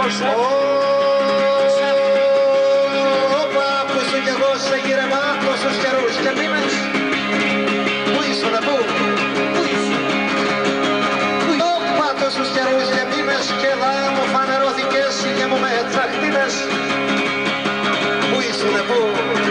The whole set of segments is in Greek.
Μόσα. Όπα, που σου κι εγώ σε γύρεμα τόσους καιρούς και μήνες. Πού ήσουν, πού ήσουν. Όπα, τόσους καιρούς και μήνες και δα μου φανερώθηκες και μου με τσαχτίνες. Πού ήσουν, πού.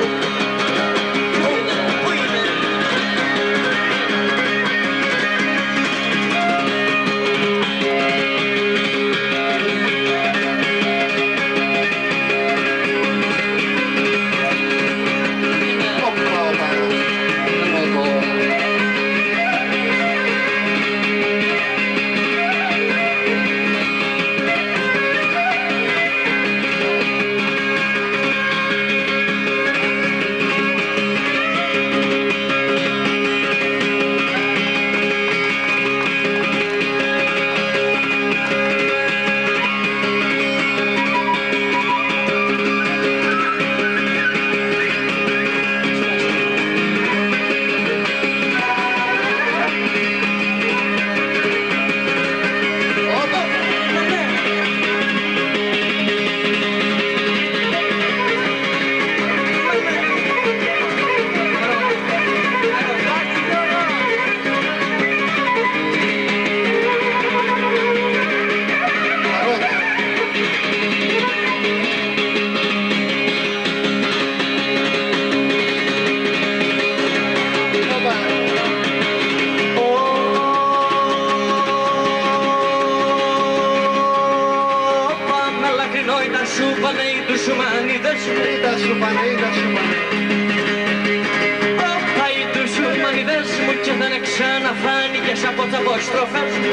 Ξαναφάνηκες από τα αποστροφές μου.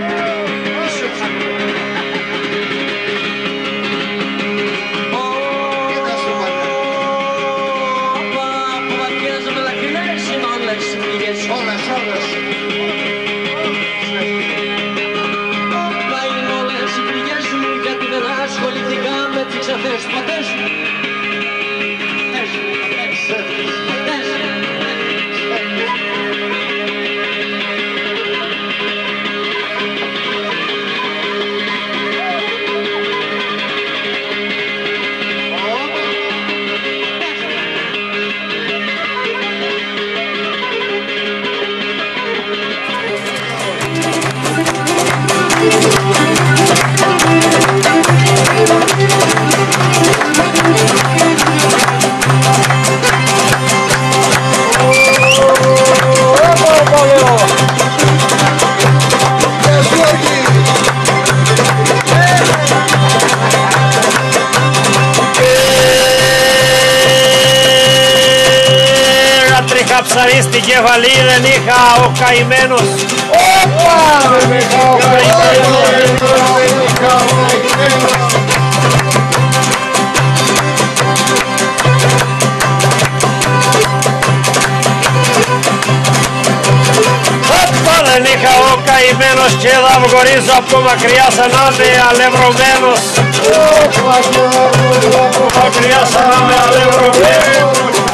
Από βαθιές μελαχρινές είναι όλες οι πληγές μου. Όλες. Όπα είναι όλες οι πληγές μου, γιατί δεν ασχοληθήκα με τις ξαφές ποτές μου. Ψαρί στην κεφαλή δεν είχα ο καημένος. Όπα! Δεν είχα ο καημένος. Όπα, δεν είχα ο καημένος και θα βγορίζω από μακριά σαν να είμαι αλευρωμένος. Όπα, από μακριά σαν να είμαι αλευρωμένος.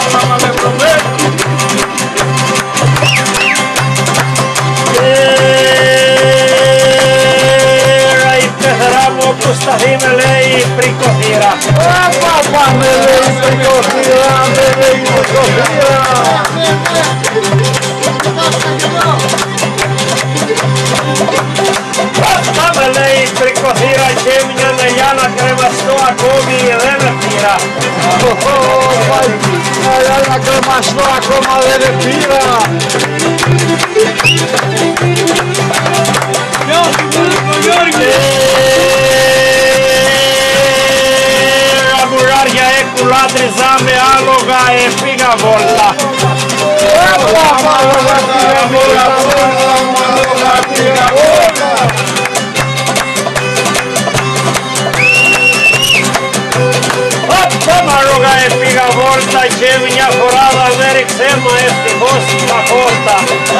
Η πεθερά μου που σταθεί με λέει πρικοθύρα. Όπα, με λέει πρικοθύρα, με λέει πρικοθύρα. Όπα, με λέει πρικοθύρα και μια νελιά να κρεμαστώ ακόμη δεν με πήρα. Όπα, νελιά να κρεμαστώ ακόμα δεν με πήρα. Αγουράρια έκουλάτριζα με άλογα έφυγα βόλτα. Όπα, άλογα πήγα βόλτα. Όπα, άλογα έφυγα βόλτα και μια φορά θα με ρίξε μα ευτυχώς τα χόρτα.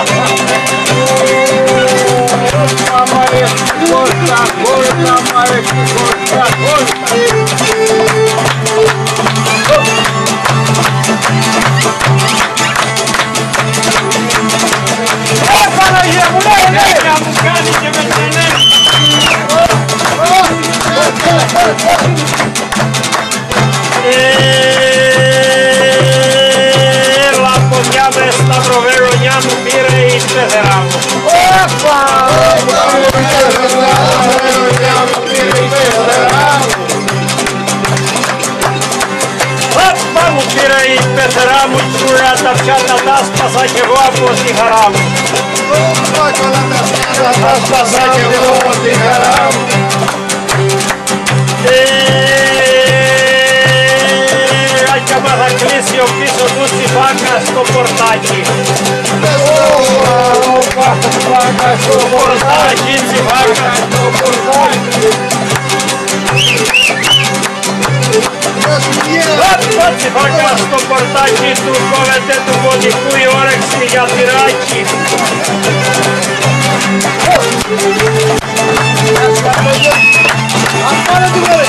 Παναγία μου, ναι, μου κάνει και με La pogniamo stavro verogniamo pire i pezzerammo. Vamos pire i pezzerammo sulla tapciata taspa sa che vuopo si haram. Taspa sa che vuopo si haram. Chiamata crisi ho visto tutti vacca sopportati. Sopportati, si vacca sopportati. Tutti vacca sopportati, tu come te tu vodi qui ora che si tiracci. Ancora tu vuoi?